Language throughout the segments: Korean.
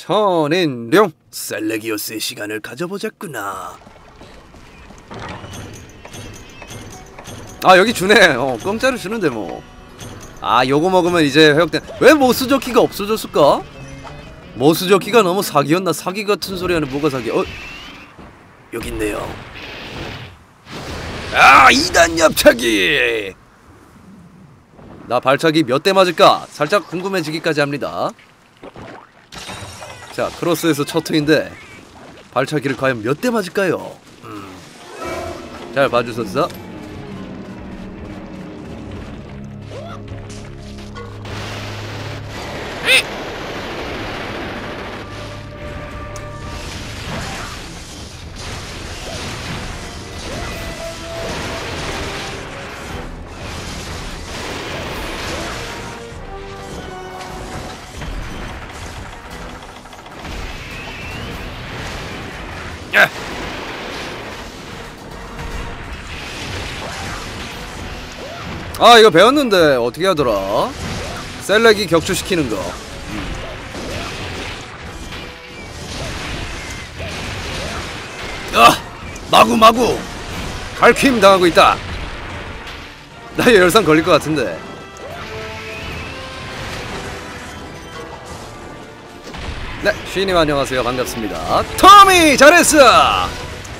선인룡 셀레기오스의 시간을 가져보자꾸나. 아 여기 주네. 공짜로 주는데 뭐. 아 요거 먹으면 이제 회복된. 왜 모스조끼가 없어졌을까? 모스조끼가 너무 사기였나? 사기 같은 소리 하는 뭐가 사기? 여기 있네요. 아 2단 엽차기. 나 발차기 몇 대 맞을까? 살짝 궁금해지기까지 합니다. 자 크로스에서 첫 투인데 발차기를 과연 몇 대 맞을까요? 잘 봐주셨어? 아 이거 배웠는데 어떻게 하더라? 셀렉이 격추시키는 거. 마구 갈퀴임 당하고 있다. 나 열상 걸릴 것 같은데. 네 쉬님 안녕하세요. 반갑습니다. 토미 잘했어.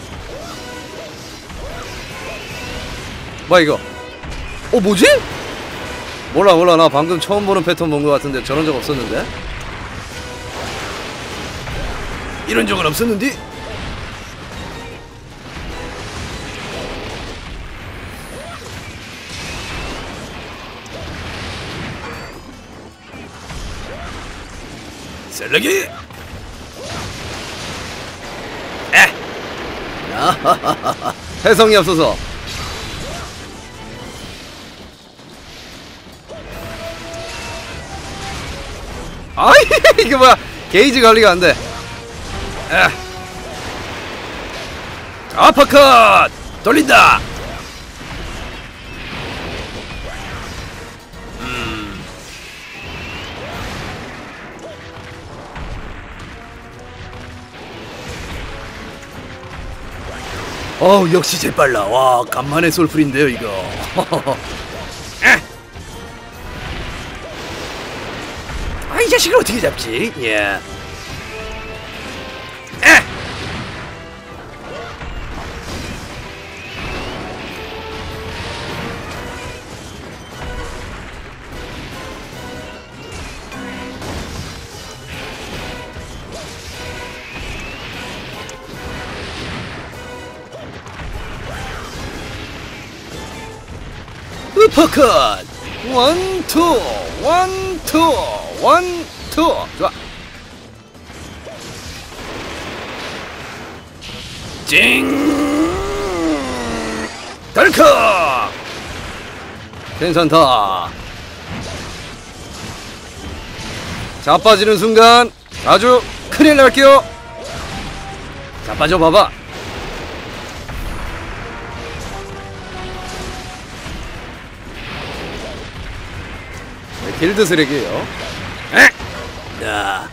뭐야 이거? 뭐지? 몰라 나 방금 처음 보는 패턴 본 것 같은데 저런 적 없었는데? 이런 적은 없었는데? 셀렉이! 아하하하 해성이 없어서. 아이 이게 뭐야? 게이지 관리가 안 돼. 아파컷 돌린다. 역시 재빨라. 와 간만에 솔플인데요 이거. 이 자식을 어떻게 잡지? 예. 우퍼컷! 원투! 좋아! 찡! 덜컥! 괜찮다. 자빠지는 순간 아주 큰일 날게요. 자빠져 봐봐. 길드 쓰레기예요. 야.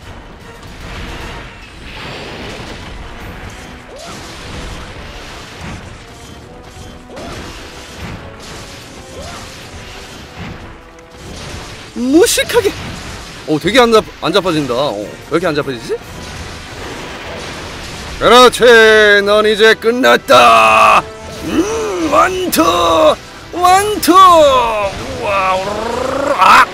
무식하게. 되게 안 자빠진다. 왜 이렇게 안 자빠지지? 그렇지. 넌 이제 끝났다. 원투. 우와.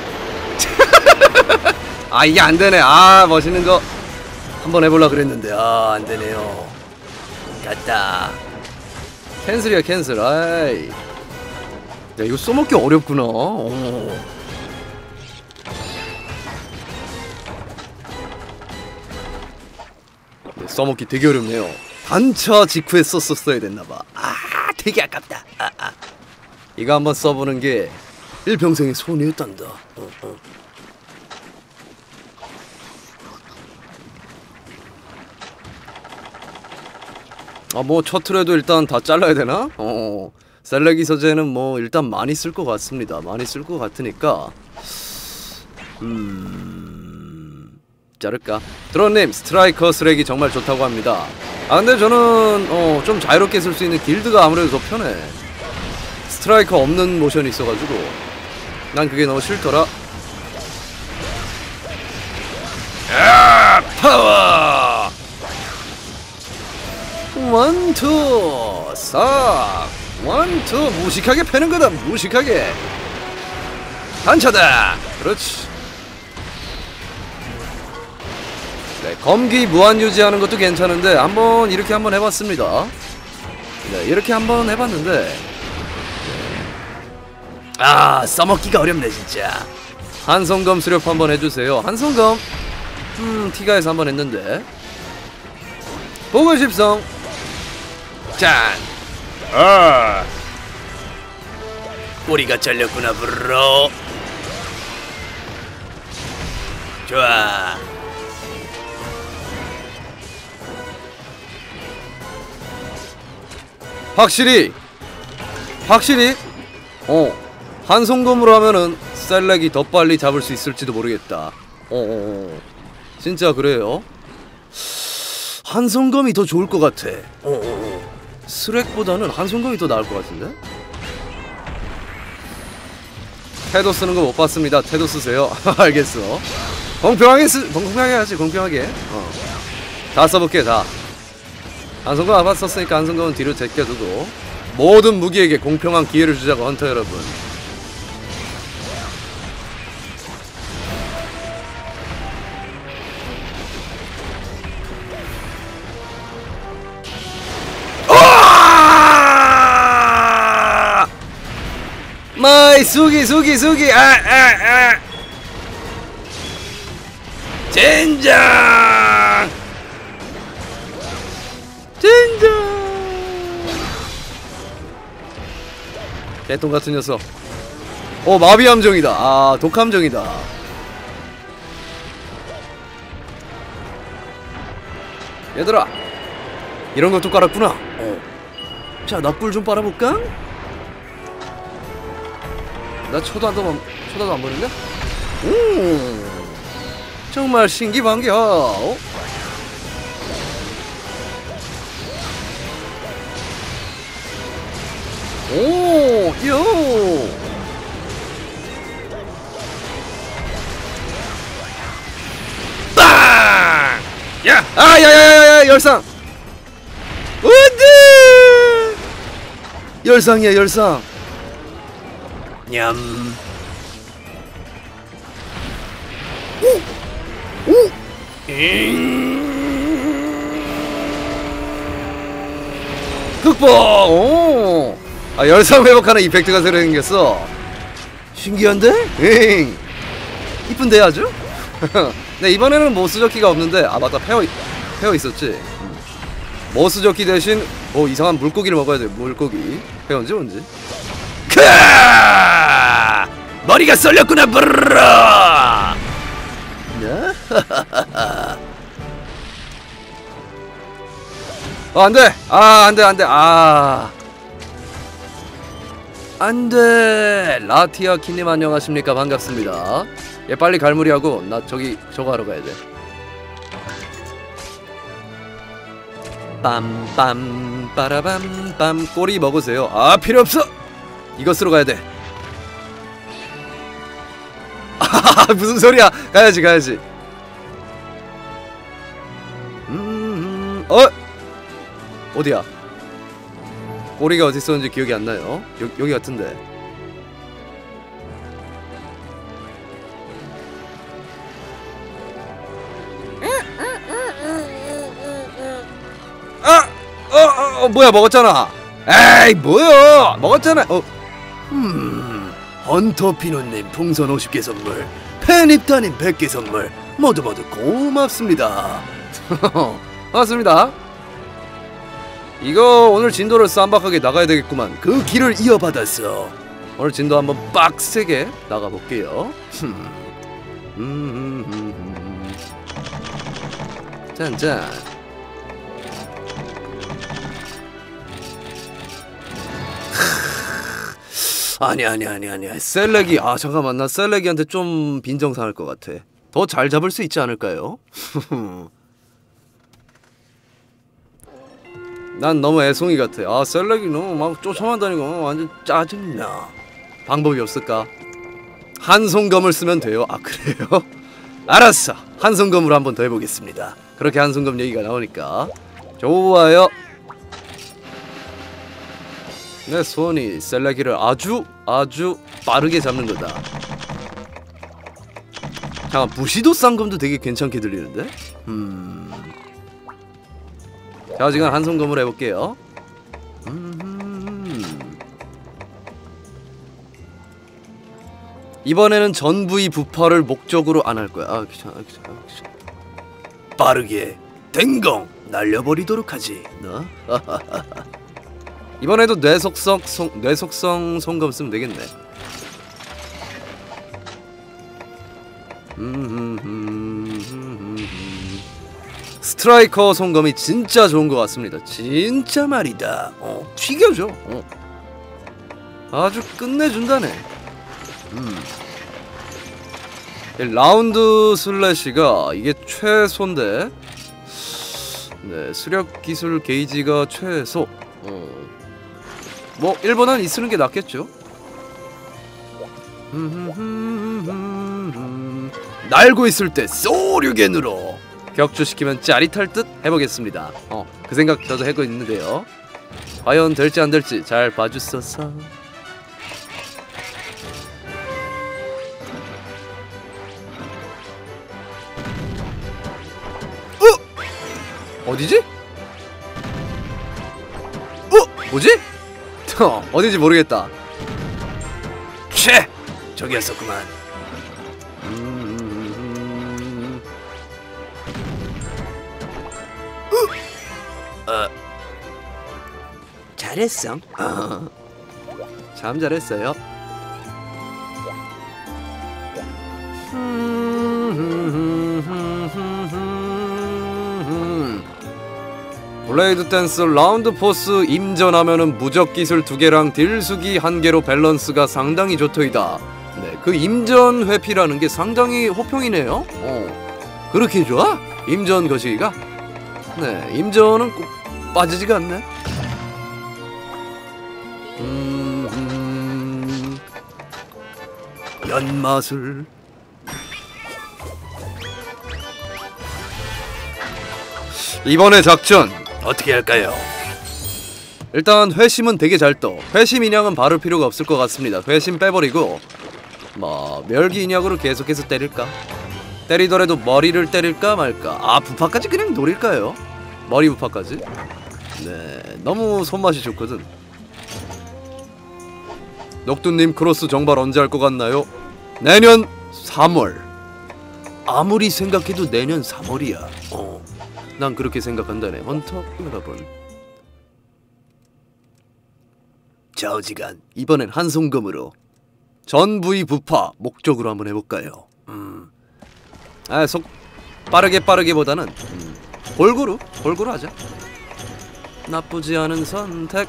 이게 안되네. 멋있는 거 한번 해보려 그랬는데 안되네요. 갔다. 캔슬이야 캔슬. 아이 야 이거 써먹기 어렵구나. 써먹기 되게 어렵네요. 단차 직후에 썼어야 됐나봐. 되게 아깝다. 이거 한번 써보는 게 일평생의 소원이었단다. 뭐 첫 틀에도 일단 다 잘라야 되나? 셀레기 서재는 뭐 일단 많이 쓸 것 같습니다. 많이 쓸 것 같으니까 자를까? 드론님 스트라이커 쓰레기 정말 좋다고 합니다. 아 근데 저는 좀 자유롭게 쓸 수 있는 길드가 아무래도 더 편해. 스트라이커 없는 모션이 있어가지고 난 그게 너무 싫더라. 야 파워 원투 싹 원투 무식하게 패는 거다. 무식하게 단차다. 그렇지. 네, 검기 무한 유지하는 것도 괜찮은데 한번 이렇게 한번 해봤습니다. 네, 이렇게 한번 해봤는데 아 써먹기가 어렵네 진짜. 한성검 수렵 한번 해주세요. 한성검 티가에서 한번 했는데 보고 싶성 짠. 꼬리가 잘렸구나 브로. 좋아. 확실히 한송검으로 하면은 셀렉이 더 빨리 잡을 수 있을지도 모르겠다. 진짜 그래요. 한송검이 더 좋을 것 같아. 스렉보다는 한송검이 더 나을 것 같은데? 태도 쓰는 거 못 봤습니다. 태도 쓰세요. 알겠어. 공평하게 하지. 공평하게. 다 써볼게 다. 한성검 아바 썼으니까 한성검은 뒤로 제껴두고 모든 무기에게 공평한 기회를 주자고 헌터 여러분. 마이 수기 젠장 개똥같은 녀석. 마비함정이다. 아 독함정이다. 얘들아 이런 것도 깔았구나. 자 나 꿀 좀 빨아볼까? 나 쳐다도 안 보는데? 정말 신기반겨. 요. 빵! 야! 야야야야 열상! 우드! 열상이야 열상. 냠. 흑보. 열상 회복하는 이펙트가 새로 생겼어. 신기한데? 이쁜데 아주? 네 이번에는 모스저키가 없는데 맞다 페어 있었지. 모스저키 대신 이상한 물고기를 먹어야 돼. 물고기 페어인지 뭔지. 크아! 머리가 썰렸구나 브르르. 안돼. 안돼. 라티아 키님 안녕하십니까. 반갑습니다. 얘 빨리 갈무리하고 나 저거 하러 가야 돼. 빰빰 빠라밤빰. 꼬리 먹으세요. 필요 없어. 이거 쓰러 가야 돼. 무슨 소리야. 가야지. 어디야? 꼬리가 어디 있었는지 기억이 안 나요. 여기 같은데. 뭐야 먹었잖아. 에이 뭐야 먹었잖아. 헌터 피노님 풍선 50개 선물, 팬입다님 100개 선물 모두 고맙습니다. 반갑습니다. 이거 오늘 진도를 쌈박하게 나가야 되겠구만. 그 길을 이어받았어. 오늘 진도 한번 빡세게 나가볼게요. 짠짠. 아니야. 셀렉이 잠깐만 나 셀렉이한테 좀 빈정상할 것 같아. 더 잘 잡을 수 있지 않을까요? 난 너무 애송이 같아. 아, 셀렉이 너무 막 쫓아만다니까 완전 짜증나. 방법이 없을까? 한손검을 쓰면 돼요. 아, 그래요? 알았어. 한손검으로 한번 더 해보겠습니다. 그렇게 한손검 얘기가 나오니까 좋아요. 내 손이 셀렉이를 아주 빠르게 잡는 거다. 잠깐, 부시도 쌍검도 되게 괜찮게 들리는데? 자, 지금 한손검으로 해볼게요. 이번에는 전부의 부파를 목적으로 안 할 거야. 아, 귀찮아. 빠르게 댕공 날려버리도록 하지. 너? 이번에도 뇌속성 손검 쓰면 되겠네. 스트라이커 손검이 진짜 좋은 것 같습니다. 진짜 말이다. 튀겨져. 아주 끝내준다네. 라운드 슬래시가 이게 최소인데, 네, 수력 기술 게이지가 최소. 뭐 1번은 이 쓰는 게 낫겠죠. 날고 있을 때 소류겐으로 격추시키면 짜릿할 듯 해보겠습니다. 그 생각 저도 하고 있는데요. 과연 될지 안 될지 잘 봐주소서. 어디지? 뭐지? 어딘지 모르겠다. 저기였었구만. 잘했어. 참 잘했어요. 블레이드 댄스 라운드 포스 임전하면은 무적 기술 2개랑 딜수기 1개로 밸런스가 상당히 좋토이다. 네, 그 임전 회피라는 게 상당히 호평이네요. 그렇게 좋아? 임전 거시기가? 네, 임전은 꼭 빠지지가 않네. 연마술. 이번의 작전 어떻게 할까요? 일단 회심은 되게 잘 떠. 회심 인양은 바를 필요가 없을 것 같습니다. 회심 빼버리고 뭐 멸기 인양으로 계속해서 때릴까? 때리더라도 머리를 때릴까 말까? 아, 부파까지 그냥 노릴까요? 머리 부파까지? 네, 너무 손맛이 좋거든. 녹두님 크로스 정발 언제 할 것 같나요? 내년 3월. 아무리 생각해도 내년 3월이야. 난 그렇게 생각한다네. 헌터 여러분. 자, 어지간 이번엔 한손검으로 전부의 부파 목적으로 한번 해볼까요? 속 빠르게보다는 골고루 하자. 나쁘지 않은 선택.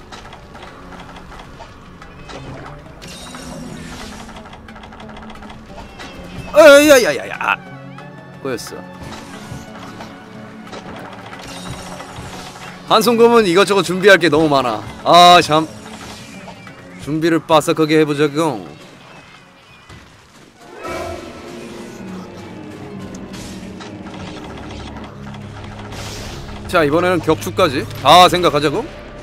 야야야야, 꼬였어. 한손검은 이것저것 준비할 게 너무 많아. 아, 참. 준비를 빠삭하게 해보자고. 자, 이번에는 격추까지 다 생각하자고.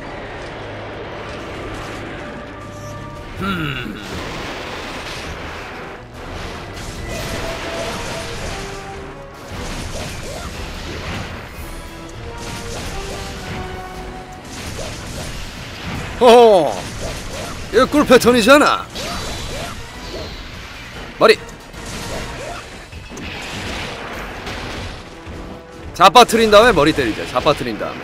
이거 꿀 패턴이잖아. 머리 잡아트린 다음에 머리 때리자. 잡아트린 다음에.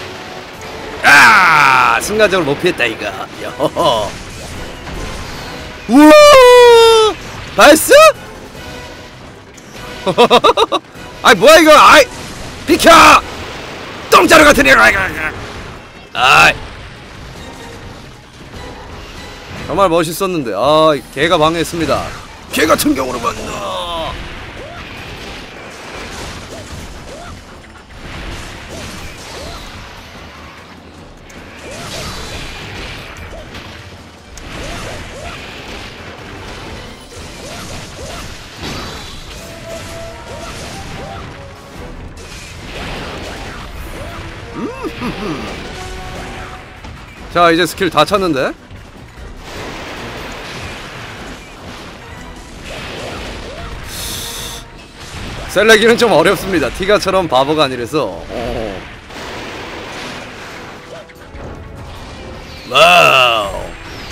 순간적으로 못 피했다 이거. 여호호. 우와! 발사? 아이 뭐야 이거? 아이 비켜! 똥자루 같은 애! 아이 정말 멋있었는데 아 개가 방해했습니다. 개 같은 경우로 만나. 자 이제 스킬 다 찼는데 셀레기는 좀 어렵습니다. 티가처럼 바보가 아니라서 와우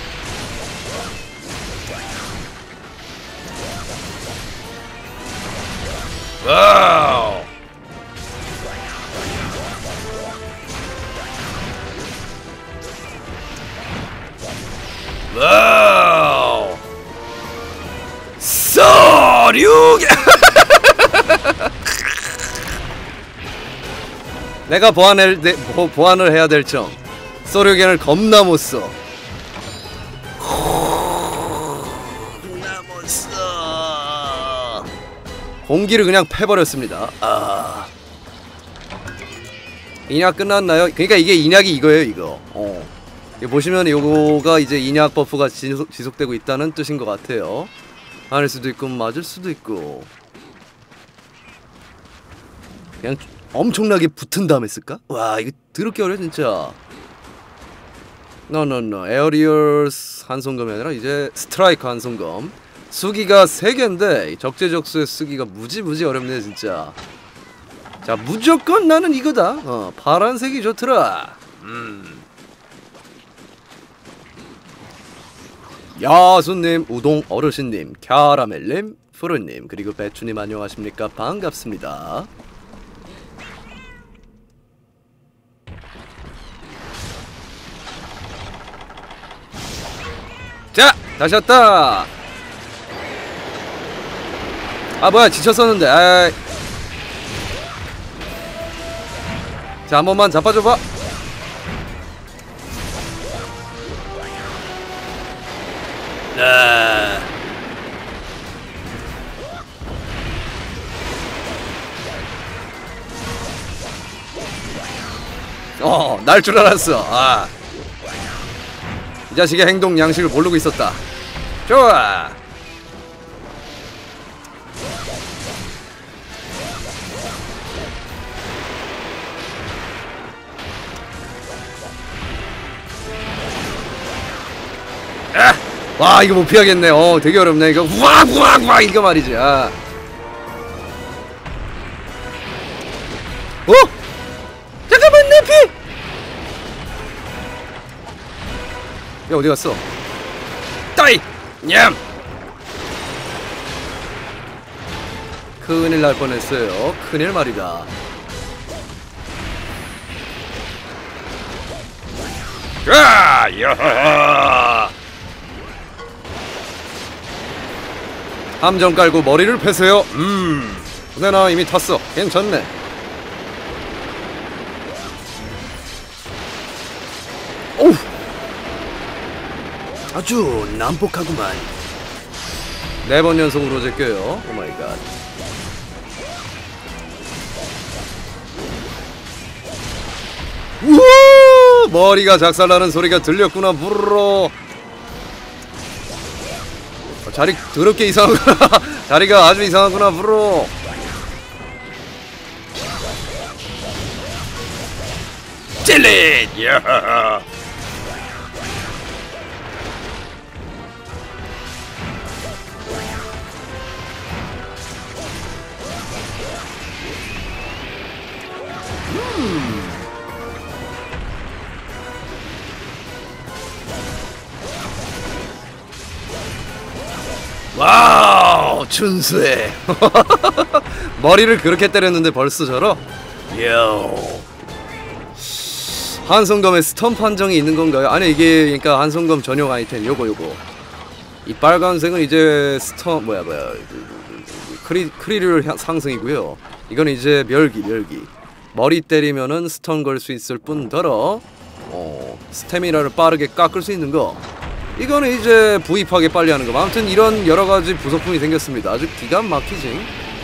와우 와우 서류계 내가 보완을 해야 될 점 서류겐을 겁나 못써 겁나 못써 공기를 그냥 패버렸습니다. 아 인약 끝났나요? 그러니까 이게 인약이 이거예요 이거 보시면 요거가 이제 인약 버프가 지속되고 있다는 뜻인 것 같아요. 아닐 수도 있고 맞을 수도 있고 그냥 엄청나게 붙은 다음에 쓸까? 와 이거 더럽게 어려 진짜. 노노노 에어리얼 한손검이 아니라 이제 스트라이크 한손검 수기가 3개인데 적재적소에 쓰기가 무지무지 어렵네 진짜. 자 무조건 나는 이거다. 파란색이 좋더라. 야수님, 우동 어르신님, 캐러멜님, 푸르님, 그리고 배추님 안녕하십니까? 반갑습니다. 자! 다시 왔다! 아 뭐야 지쳤었는데 아이. 자 한번만 잡아줘봐. 날 줄 알았어. 이 자식의 행동 양식을 모르고 있었다. 좋아. 와 이거 못 피하겠네. 되게 어렵네 이거. 우와 이거 말이지. 잠깐만 내 피. 야 어디 갔어? 따이 냠. 큰일 날 뻔했어요. 큰일 말이다. 야하. 함정 깔고 머리를 패세요. 근데 나 이미 탔어. 괜찮네. 오우 아주 난폭하구만. 4번 연속으로 제껴요. 오마이갓. 우와 머리가 작살나는 소리가 들렸구나. 부르르. 자리 더럽게 이상하구나. 자리가 아주 이상하구나. 부르르. 찔릿. 야하하. 와우 준수해. 머리를 그렇게 때렸는데 벌써 저러? 요. 한손검에 스톰 판정이 있는 건가요? 아니 이게 그러니까 한손검 전용 아이템 요거 이 빨간색은 이제 스턴 크리를 상승이고요. 이건 이제 멸기. 머리 때리면은 스턴 걸 수 있을 뿐더러 스태미나를 빠르게 깎을 수 있는 거. 이거는 이제 부입하게 빨리 하는 거. 아무튼 이런 여러가지 부속품이 생겼습니다. 아주 기가 막히지.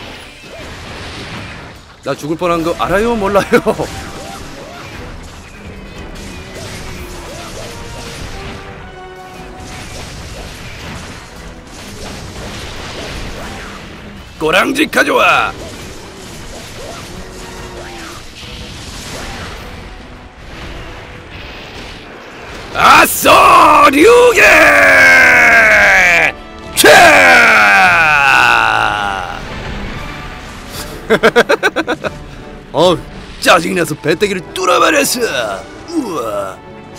나 죽을 뻔한 거 알아요? 몰라요? 꼬랑지 가져와! 아싸! 류게! 차! 짜증나서 배때기를 뚫어버렸어! 우와!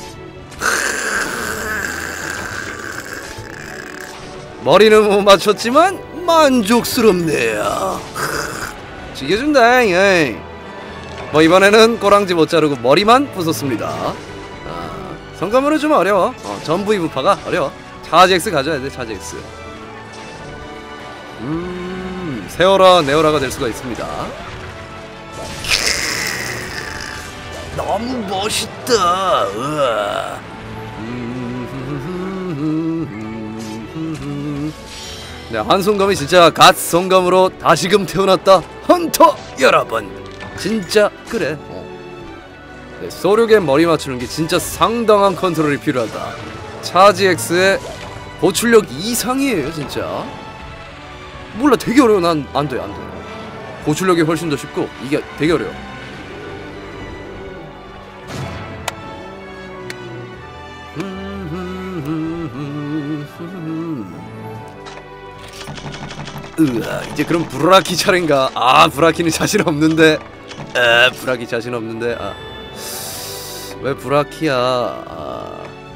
머리는 못 맞췄지만 만족스럽네요. 죽여준다. 뭐 이번에는 꼬랑지 못 자르고 머리만 부쉈습니다. 성감으로 좀 어려워. 전부 이부파가 어려워. 차지 X 가져야 돼. 차지 X. 세어라 네어라가 될 수가 있습니다. 너무 멋있다. 네, 한송감이 진짜 갓 성감으로 다시금 태어났다. 헌터 여러분, 진짜 그래. 네, 소륙에 머리 맞추는 게 진짜 상당한 컨트롤이 필요하다. 차지 X의 고출력 이상이에요, 진짜. 몰라, 되게 어려워. 난 안 돼. 고출력이 훨씬 더 쉽고 이게 되게 어려워. 이제 그럼 브라키 차례인가? 브라키는 자신 없는데. 브라키 자신 없는데. 왜 브라키야?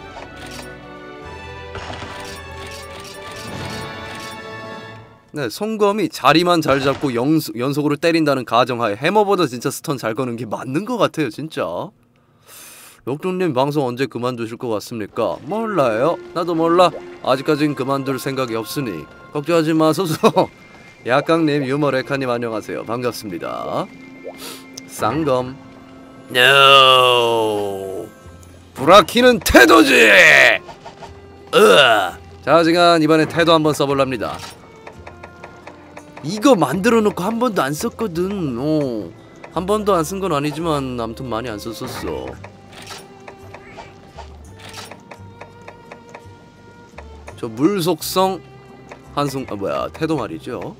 네, 송검이 자리만 잘 잡고 연속으로 때린다는 가정하에 해머보다 진짜 스턴 잘 거는 게 맞는 것 같아요, 진짜. 역동님 방송 언제 그만두실 것 같습니까? 몰라요. 나도 몰라. 아직까진 그만둘 생각이 없으니 걱정하지 마소서. 약강님, 유머레카님 안녕하세요. 반갑습니다. 쌍검. NO. 브라키는 태도지. 자지간 이번엔 태도 한번 써볼랍니다. 이거 만들어 놓고 한 번도 안 썼거든. 한 번도 안 쓴 건 아니지만 아무튼 많이 안 썼었어. 저 물속성 한송 태도 말이죠.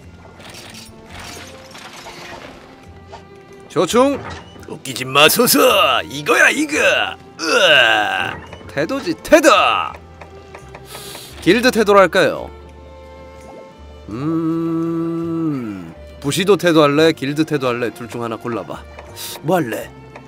조충 웃기지 마소서. 이거야 이거. 태도지 태도. 길드 태도로 할까요? 부시도 태도 할래? 길드 태도 할래? 둘 중 하나 골라봐. 뭐 할래?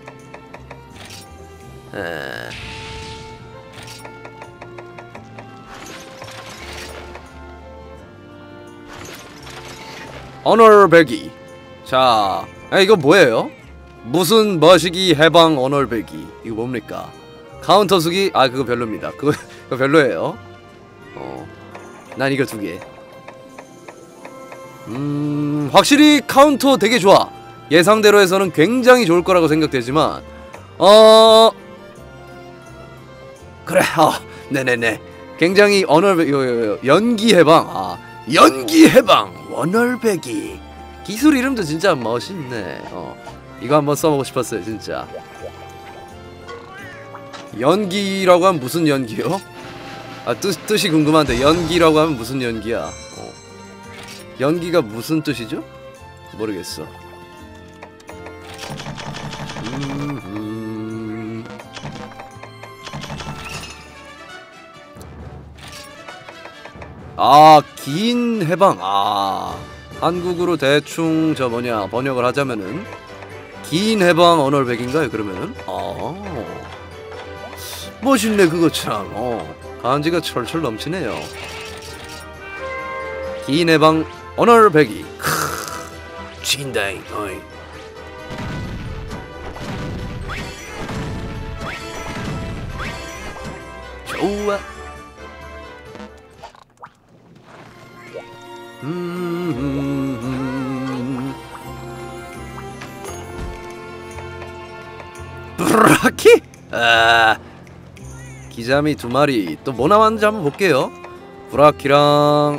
언얼배기. 자, 이거 뭐예요? 무슨 머시기 해방 언얼배기. 이거 뭡니까? 카운터 수기? 그거 별로입니다. 그거 별로예요. 난 이거 두 개. 확실히 카운터 되게 좋아. 예상대로 해서는 굉장히 좋을 거라고 생각되지만 그래. 네네네. 굉장히 연기 해방. 연기 해방 원얼배기. 기술 이름도 진짜 멋있네. 이거 한번 써보고 싶었어요, 진짜. 연기라고 하면 무슨 연기요? 뜻이 궁금한데 연기라고 하면 무슨 연기야? 연기가 무슨 뜻이죠? 모르겠어. 긴 해방. 한국으로 대충 번역을 하자면은 긴 해방 언얼백인가요? 그러면은 멋있네. 그거 참 간지가 철철 넘치네요. 긴 해방 언얼백이. 죽인다잉. 좋아. 브라키? 아, 기자미 2마리. 또 뭐 남았는지 한번 볼게요. 브라키랑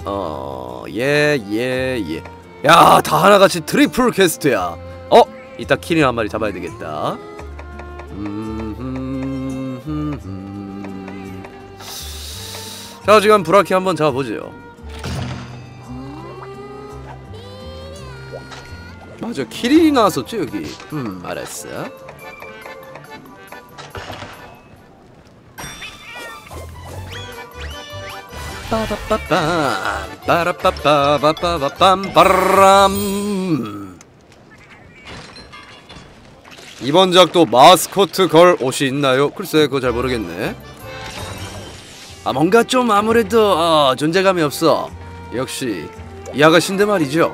예. 야, 다 하나같이 트리플 퀘스트야. 이따 키린 한 마리 잡아야 되겠다. 자, 지금 브라키 한번 잡아보죠. 맞아, 키린이 나왔었죠 여기. 알았어. 빠바빠빰 빠라빠빠바빠밤 빠람. 이번 작도 마스코트 걸 옷이 있나요? 글쎄, 그거 잘 모르겠네. 뭔가 좀 아무래도 존재감이 없어. 역시 이 아가씨인데 말이죠.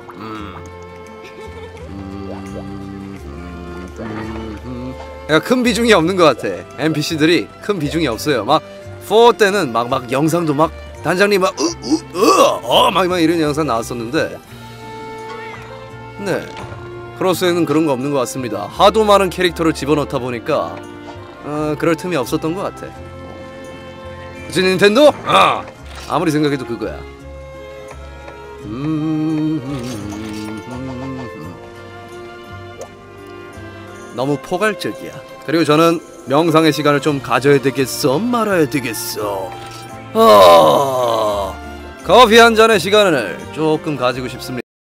큰 비중이 없는 것 같아. NPC들이 큰 비중이 없어요. 막 4 때는 막 영상도 막 단장님 막 이런 영상 나왔었는데, 네, 크로스에는 그런 거 없는 것 같습니다. 하도 많은 캐릭터를 집어넣다 보니까 그럴 틈이 없었던 것 같아. 그치, 닌텐도? 아무리 생각해도 그거야. 너무 포괄적이야. 그리고 저는 명상의 시간을 좀 가져야 되겠어, 말아야 되겠어. 커피 한 잔의 시간을 조금 가지고 싶습니다.